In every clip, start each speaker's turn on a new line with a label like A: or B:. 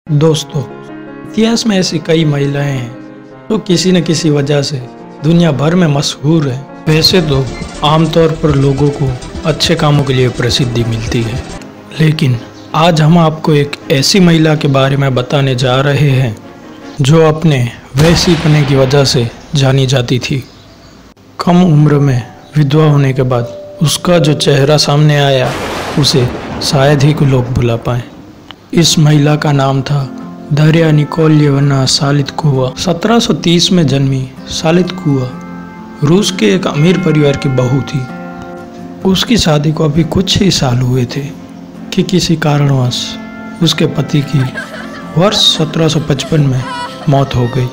A: दोस्तों, इतिहास में ऐसी कई महिलाएं हैं जो किसी न किसी वजह से दुनिया भर में मशहूर हैं। वैसे तो आमतौर पर लोगों को अच्छे कामों के लिए प्रसिद्धि मिलती है, लेकिन आज हम आपको एक ऐसी महिला के बारे में बताने जा रहे हैं जो अपने वैसीपने की वजह से जानी जाती थी। कम उम्र में विधवा होने के बाद उसका जो चेहरा सामने आया उसे शायद ही कोई लोग भुला पाएं। इस महिला का नाम था दारिया निकोलायेवना सालितकोवा। 1730 में जन्मी सालितकोवा रूस के एक अमीर परिवार की बहू थी। उसकी शादी को अभी कुछ ही साल हुए थे कि किसी कारणवश उसके पति की वर्ष 1755 में मौत हो गई।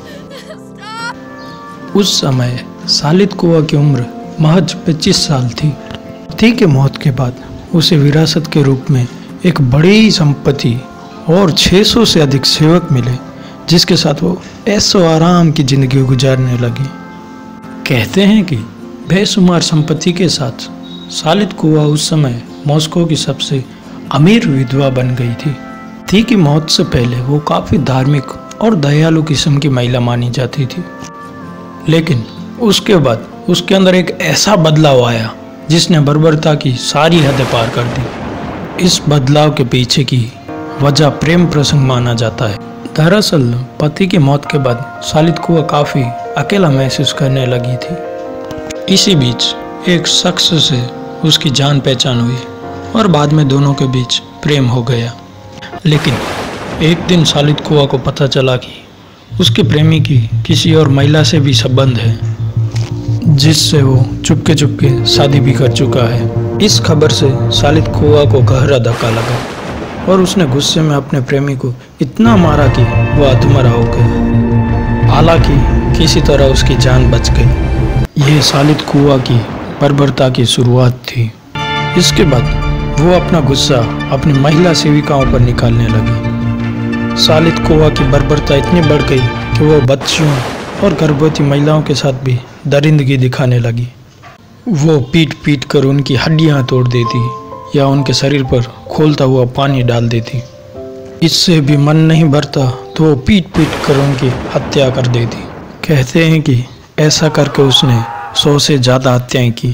A: उस समय सालितकोवा की उम्र महज 25 साल थी। पति की मौत के बाद उसे विरासत के रूप में एक बड़ी संपत्ति और 600 से अधिक सेवक मिले, जिसके साथ वो ऐशो आराम की जिंदगी गुजारने लगी। कहते हैं कि बेशुमार संपत्ति के साथ सालितकोवा उस समय मॉस्को की सबसे अमीर विधवा बन गई थी। पति की मौत से पहले वो काफ़ी धार्मिक और दयालु किस्म की महिला मानी जाती थी, लेकिन उसके बाद उसके अंदर एक ऐसा बदलाव आया जिसने बर्बरता की सारी हदें पार कर दी। इस बदलाव के पीछे की वजह प्रेम प्रसंग माना जाता है। दरअसल पति की मौत के बाद सालितकोवा काफ़ी अकेला महसूस करने लगी थी। इसी बीच एक शख्स से उसकी जान पहचान हुई और बाद में दोनों के बीच प्रेम हो गया। लेकिन एक दिन सालितकोवा को पता चला कि उसके प्रेमी की किसी और महिला से भी संबंध है, जिससे वो चुपके चुपके शादी भी कर चुका है। इस खबर से सालितकोवा को गहरा धक्का लगा और उसने गुस्से में अपने प्रेमी को इतना मारा कि वो अधमरा हो गया। हालांकि किसी तरह उसकी जान बच गई। यह सालितकोवा की बर्बरता की शुरुआत थी। इसके बाद वो अपना गुस्सा अपनी महिला सेविकाओं पर निकालने लगी। सालितकोवा की बर्बरता इतनी बढ़ गई कि वो बच्चियों और गर्भवती महिलाओं के साथ भी दरिंदगी दिखाने लगी। वो पीट पीट कर उनकी हड्डियां तोड़ देती या उनके शरीर पर खोलता हुआ पानी डाल देती। इससे भी मन नहीं भरता तो वो पीट पीट कर उनकी हत्या कर देती। कहते हैं कि ऐसा करके उसने 100 से ज़्यादा हत्याएं की।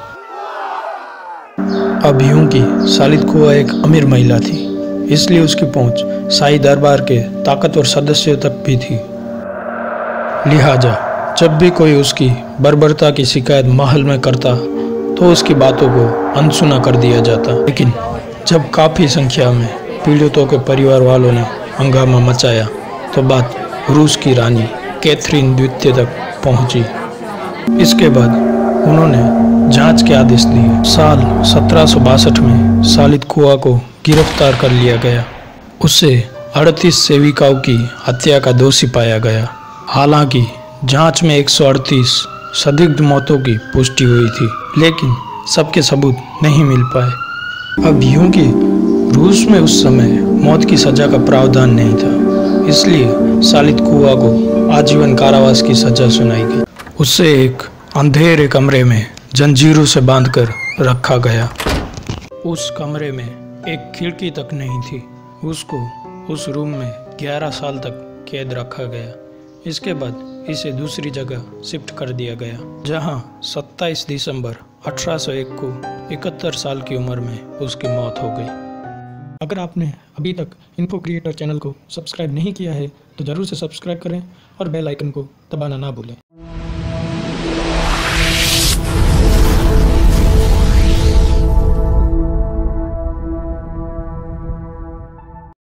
A: अब यूं कि सालितकोवा एक अमीर महिला थी, इसलिए उसकी पहुंच शाही दरबार के ताकतवर सदस्यों तक भी थी। लिहाजा जब भी कोई उसकी बर्बरता की शिकायत महल में करता तो उसकी बातों को अनसुना कर दिया जाता। लेकिन जब काफ़ी संख्या में पीड़ितों के परिवार वालों ने हंगामा मचाया तो बात रूस की रानी कैथरीन द्वितीय तक पहुंची। इसके बाद उन्होंने जांच के आदेश दिए। साल 1762 में सालितकोवा को गिरफ्तार कर लिया गया। उसे 38 सेविकाओं की हत्या का दोषी पाया गया। हालांकि जांच में 138 संदिग्ध मौतों की पुष्टि हुई थी, लेकिन सबके सबूत नहीं मिल पाए। अब यूं कि रूस में उस समय मौत की सजा का प्रावधान नहीं था, इसलिए सालितकोवा को आजीवन कारावास की सजा सुनाई गई। उसे एक अंधेरे कमरे में जंजीरों से बांधकर रखा गया। उस कमरे में एक खिड़की तक नहीं थी। उसको उस रूम में 11 साल तक कैद रखा गया। इसके बाद इसे दूसरी जगह शिफ्ट कर दिया गया, जहां 27 दिसंबर 1801 को 71 साल की उम्र में उसकी मौत हो गई। अगर आपने अभी तक इन्फो क्रिएटर चैनल को सब्सक्राइब नहीं किया है तो ज़रूर से सब्सक्राइब करें और बेल आइकन को दबाना ना भूलें।